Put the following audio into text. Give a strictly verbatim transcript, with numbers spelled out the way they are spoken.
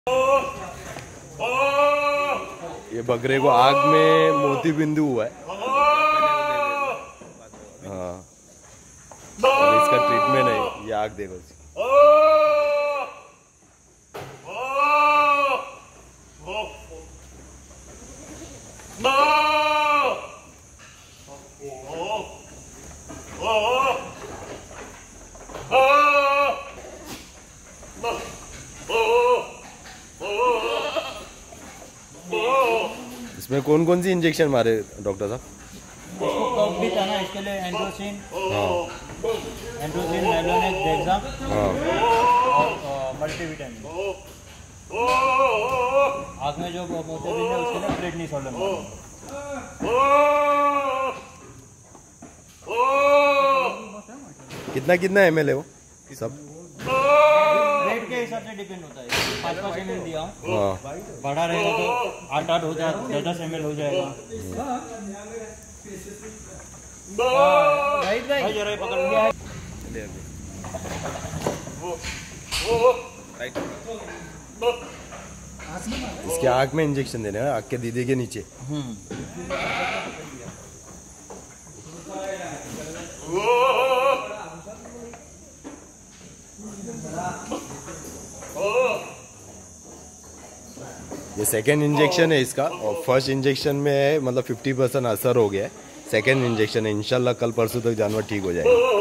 ये बकरे को आग में मोती बिंदु हुआ है। हाँ, और इसका ट्रीटमेंट है, ये आग देखो। इसमें कौन कौन सी इंजेक्शन मारे डॉक्टर साहब? इसको कफ भी था ना, इसके लिए एंड्रोसिन, एंड्रोसिन, मेलोनेट, डेक्साम और मल्टीविटामिन। आँख में जो मोतियाबिंद है उसके लिए प्रेडनिसोलोन। कितना कितना एम एल है वो सब? रेट के हिसाब से डिपेंड होता है। पाँच पाँच एम एल दिया हूँ, बड़ा रहेगा तो आठ आठ हो जाए, दस दस एम एल हो जाएगा। राइट भाई, जरा पकड़ लिया है। इसके आँख में इंजेक्शन देने हैं, आँख के दीदे के नीचे। ये सेकेंड इंजेक्शन है इसका, और फर्स्ट इंजेक्शन में है मतलब फिफ्टी परसेंट असर हो गया है। सेकेंड इंजेक्शन है, इंशाल्लाह कल परसों तक जानवर ठीक हो जाएगा।